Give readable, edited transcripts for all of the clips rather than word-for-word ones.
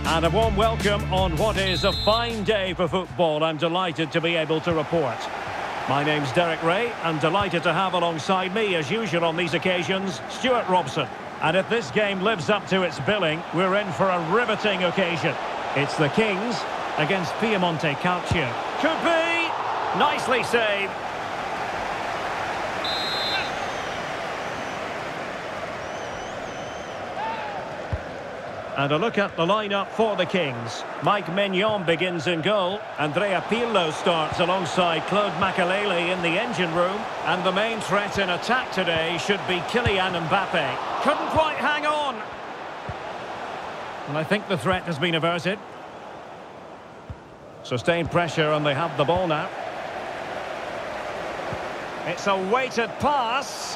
And a warm welcome on what is a fine day for football. I'm delighted to be able to report. My name's Derek Ray. I'm delighted to have alongside me, as usual on these occasions, Stuart Robson. And if this game lives up to its billing, we're in for a riveting occasion. It's the Kings against Piemonte Calcio. Could be! Nicely saved. And a look at the lineup for the Kings. Mike Maignan begins in goal. Andrea Pirlo starts alongside Claude Makelele in the engine room. And the main threat in attack today should be Kylian Mbappe. Couldn't quite hang on. And I think the threat has been averted. Sustained pressure and they have the ball now. It's a weighted pass.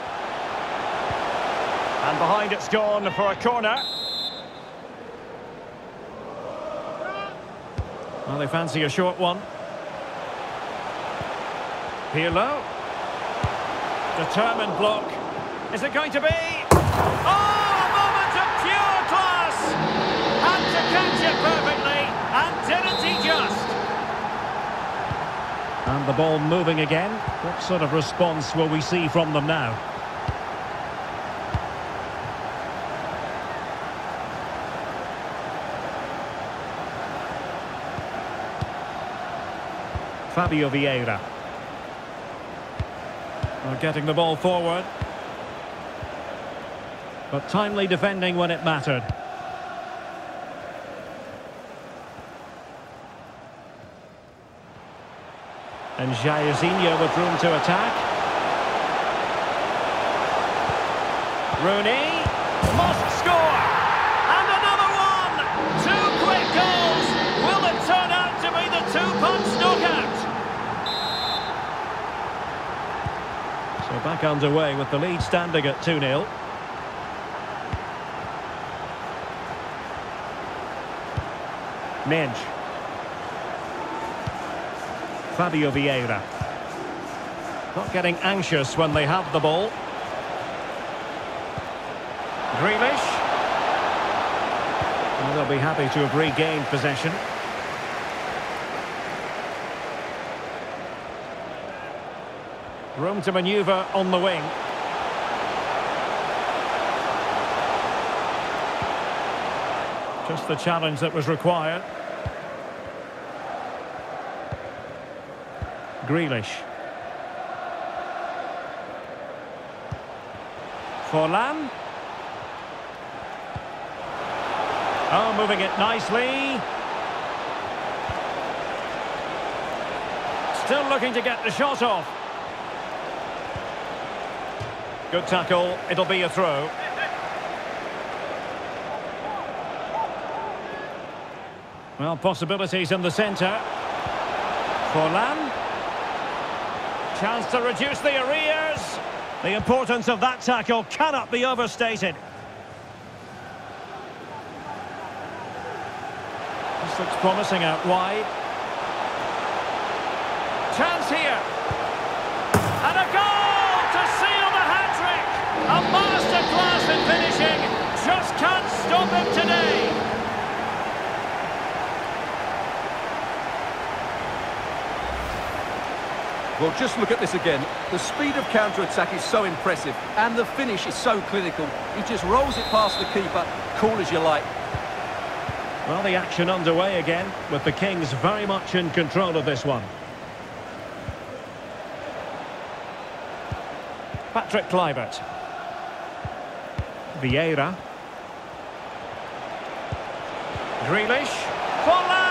And behind it's gone for a corner. Well, they fancy a short one. Pirlo. Determined block. Is it going to be? Oh, a moment of pure class! Had to catch it perfectly, and didn't he just? And the ball moving again. What sort of response will we see from them now? Fabio Vieira. Well, getting the ball forward. But timely defending when it mattered. And Jairzinho with room to attack. Rooney must score! And another one! Two quick goals! Will it turn out to be the two-punch knockout? So back underway with the lead standing at 2-0. Menj. Fabio Vieira. Not getting anxious when they have the ball. Grealish. And they'll be happy to have regained possession. Room to manoeuvre on the wing. Just the challenge that was required. Grealish. Forlan. Oh, moving it nicely. Still looking to get the shot off. Good tackle, it'll be a throw. Well, possibilities in the centre. Forlan. Chance to reduce the arrears. The importance of that tackle cannot be overstated. This looks promising out wide. Chance here. And a goal to seal the hat-trick. A masterclass in finishing. Just can't stop him today. Well, just look at this again. The speed of counter-attack is so impressive, and the finish is so clinical. He just rolls it past the keeper, cool as you like. Well, the action underway again, with the Kings very much in control of this one. Patrick Kluivert. Vieira. Grealish. Forlan!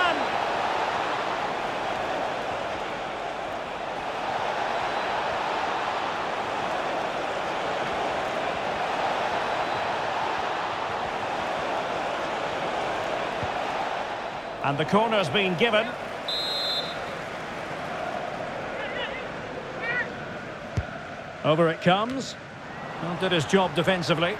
And the corner's been given. Over it comes. Well, did his job defensively.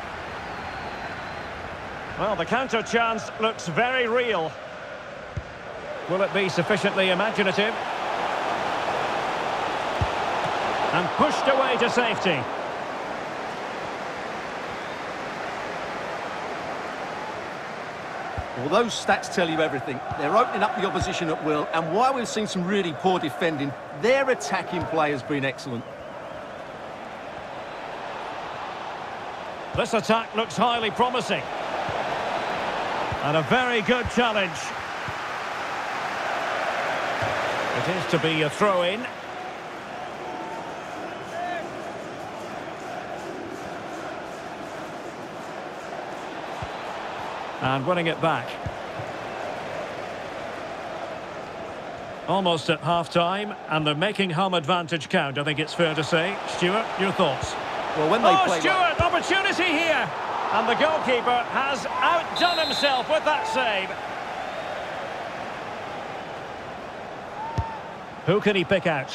Well, the counter chance looks very real. Will it be sufficiently imaginative? And pushed away to safety. Well, those stats tell you everything. They're opening up the opposition at will, and while we've seen some really poor defending, their attacking play has been excellent. This attack looks highly promising. And a very good challenge. It is to be a throw-in. And winning it back. Almost at half-time, and they're making home advantage count, I think it's fair to say. Stuart, your thoughts? Well, when they play Stuart, opportunity here! And the goalkeeper has outdone himself with that save. Who can he pick out?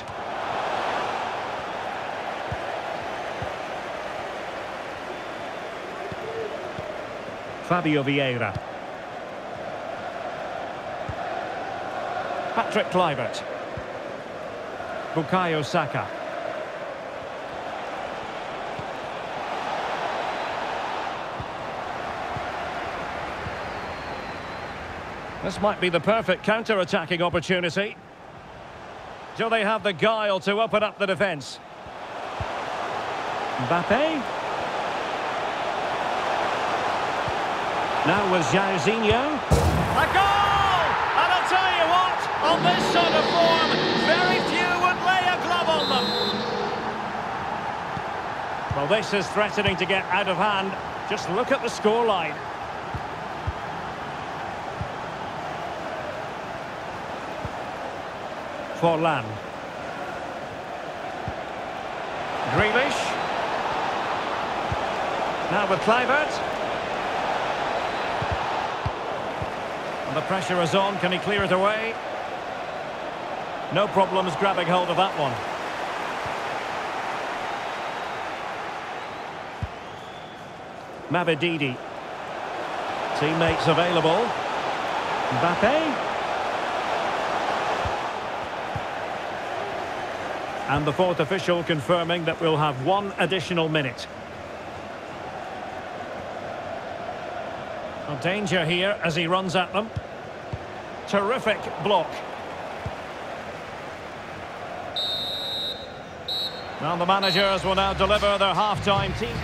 Fabio Vieira. Patrick Kluivert. Bukayo Saka. This might be the perfect counter-attacking opportunity. Do they have the guile to open up the defence? Mbappe. Now with Jairzinho. A goal! And I'll tell you what, on this sort of form, very few would lay a glove on them. Well, this is threatening to get out of hand. Just look at the scoreline. Forlan. Grealish. Now with Kluivert. And the pressure is on. Can he clear it away? No problems grabbing hold of that one. Mavididi. Teammates available. Mbappe. And the fourth official confirming that we'll have one additional minute. Well, danger here as he runs at them. Terrific block. Well, the managers will now deliver their half-time team.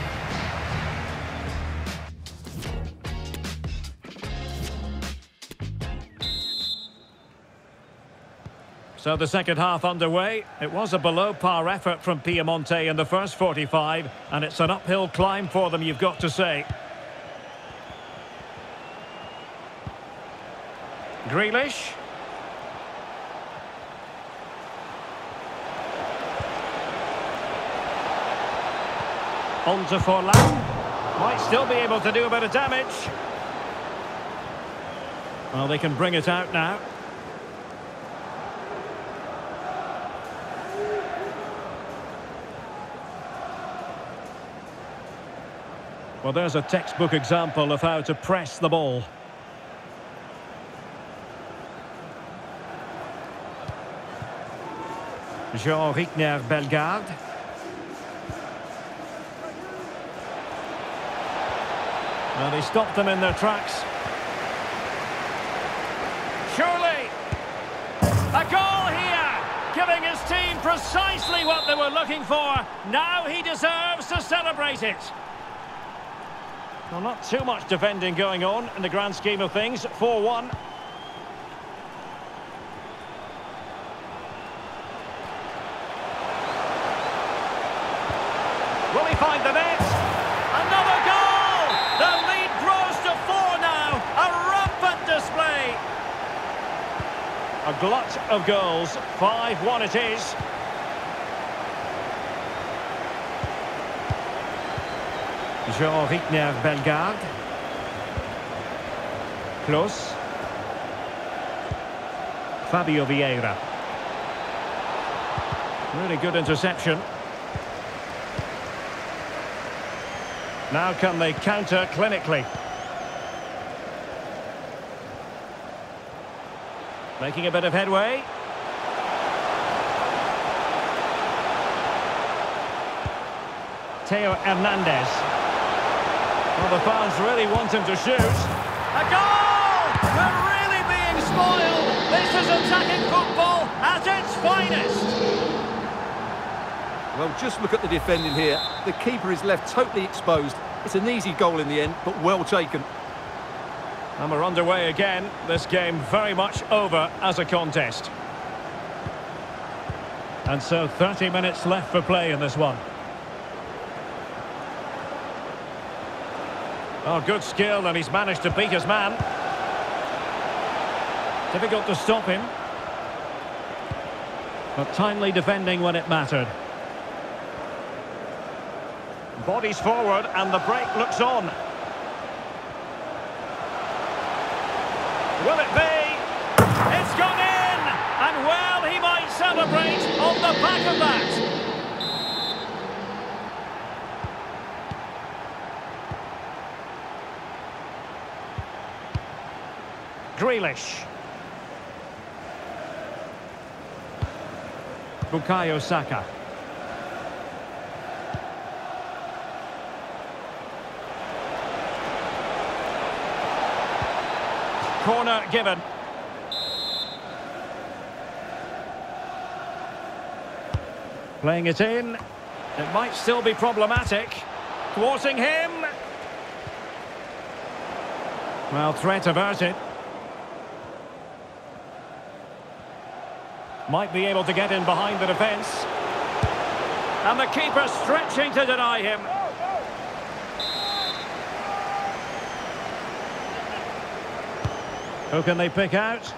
So the second half underway. It was a below-par effort from Piemonte in the first 45, and it's an uphill climb for them, you've got to say. Grealish. On to Forlan. Might still be able to do a bit of damage. Well, they can bring it out now. Well, there's a textbook example of how to press the ball. Jean-Rickner Bellegarde. Well, they stopped them in their tracks. Surely! A goal here! Giving his team precisely what they were looking for. Now he deserves to celebrate it. Well, not too much defending going on in the grand scheme of things. 4-1. Will he find the net? Another goal! The lead grows to 4 now. A rampant display. A glut of goals. 5-1 it is. Jean-Rickner Bellegarde. Klose. Fabio Vieira. Really good interception. Now can they counter clinically? Making a bit of headway. Theo Hernandez. Well, the fans really want him to shoot. A goal! We're really being spoiled. This is attacking football at its finest. Well, just look at the defending here. The keeper is left totally exposed. It's an easy goal in the end, but well taken. And we're underway again. This game very much over as a contest. And so 30 minutes left for play in this one. Oh, good skill, and he's managed to beat his man. Difficult to stop him. But timely defending when it mattered. Bodies forward, and the break looks on. Will it be? It's gone in! And well, he might celebrate on the back of that. Grealish. Bukayo Saka. Corner given. Playing it in. It might still be problematic. Thwarting him. Well, threat averted. Might be able to get in behind the defence. And the keeper stretching to deny him. Who can they pick out?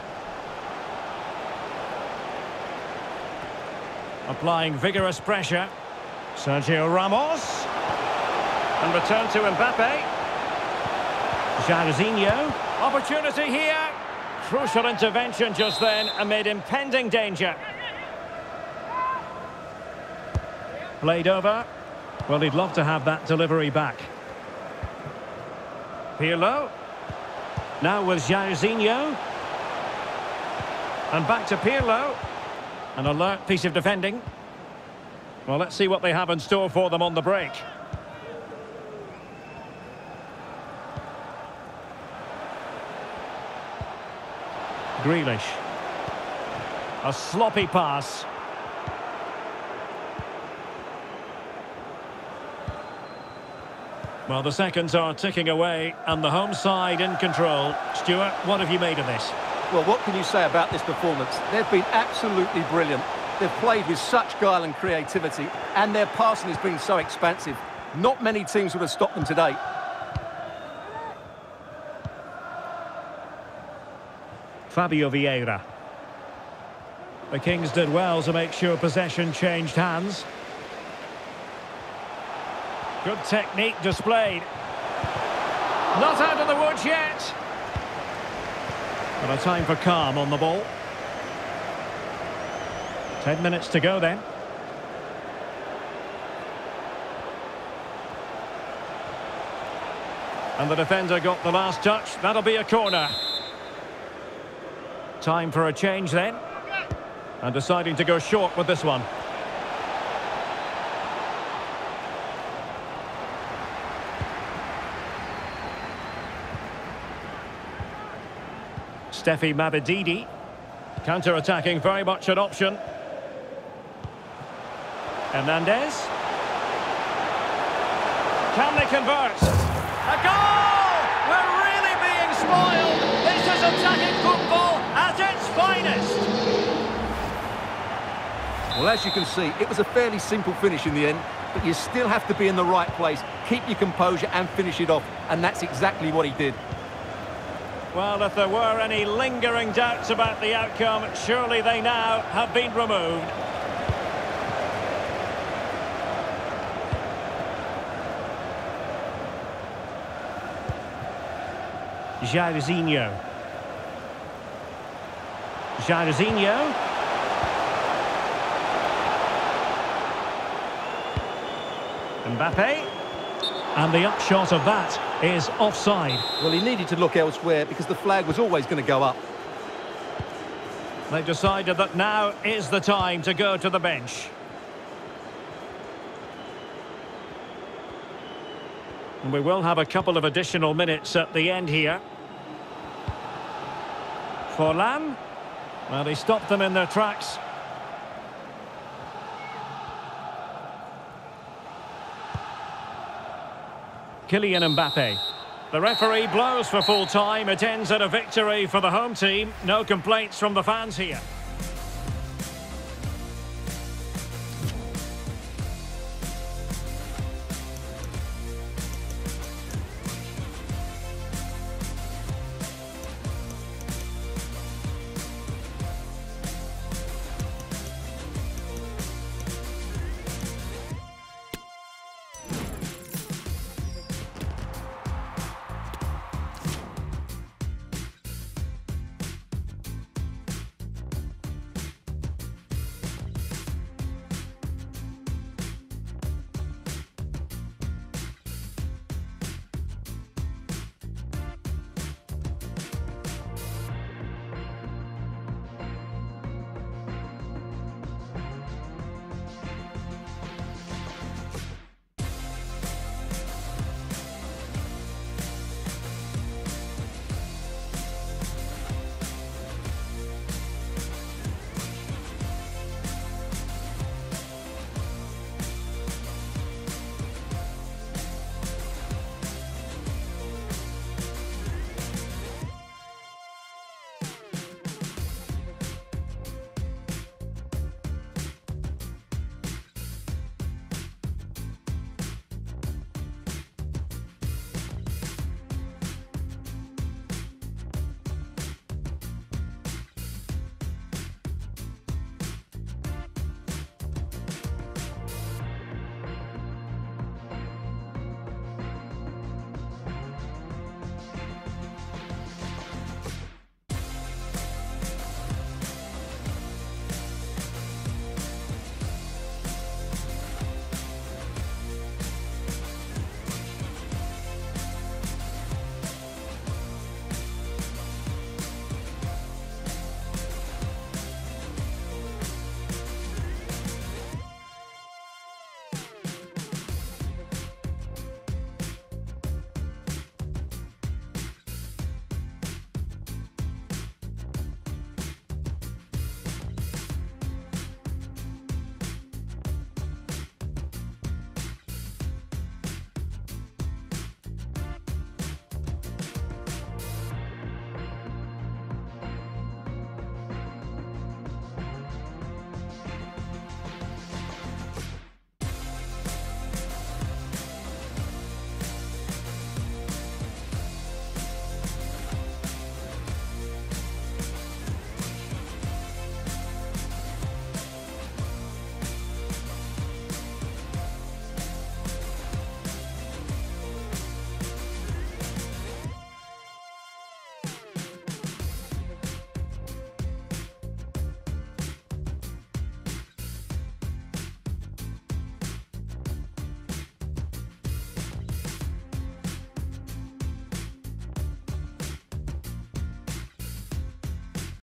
Applying vigorous pressure. Sergio Ramos. And return to Mbappe. Jairzinho. Opportunity here. Crucial intervention just then amid impending danger. Played over. Well, he'd love to have that delivery back. Pirlo. Now with Jairzinho. And back to Pirlo. An alert piece of defending. Well, let's see what they have in store for them on the break. Grealish. A sloppy pass. Well, the seconds are ticking away and the home side in control. Stuart, what have you made of this? Well, what can you say about this performance? They've been absolutely brilliant. They've played with such guile and creativity, and their passing has been so expansive. Not many teams would have stopped them today. Fabio Vieira. The Kings did well to make sure possession changed hands. Good technique displayed. Not out of the woods yet. But a time for calm on the ball. 10 minutes to go then. And the defender got the last touch. That'll be a corner. Time for a change then. And deciding to go short with this one. Steffi Mabedidi. Counter-attacking, very much an option. Hernandez. Can they convert? A goal! We're really being spoiled. This is attacking football at its finest. Well, as you can see, it was a fairly simple finish in the end, but you still have to be in the right place, keep your composure and finish it off, and that's exactly what he did. Well, if there were any lingering doubts about the outcome, surely they now have been removed. Jairzinho. Jairzinho. Mbappe. And the upshot of that is offside. Well, he needed to look elsewhere because the flag was always going to go up. They've decided that now is the time to go to the bench. And we will have a couple of additional minutes at the end here. Forlan. Well, he stopped them in their tracks. Kylian Mbappe. The referee blows for full time. It ends at a victory for the home team. No complaints from the fans here.